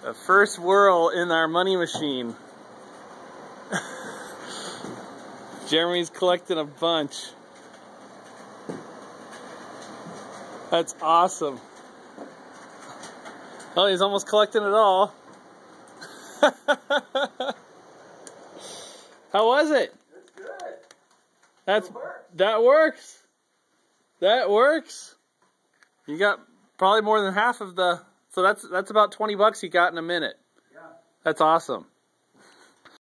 The first whirl in our money machine. Jeremy's collecting a bunch. That's awesome. Oh, he's almost collecting it all. How was it? That's good. That works. That works. You got probably more than half of the. So that's about $20 you got in a minute. Yeah. That's awesome.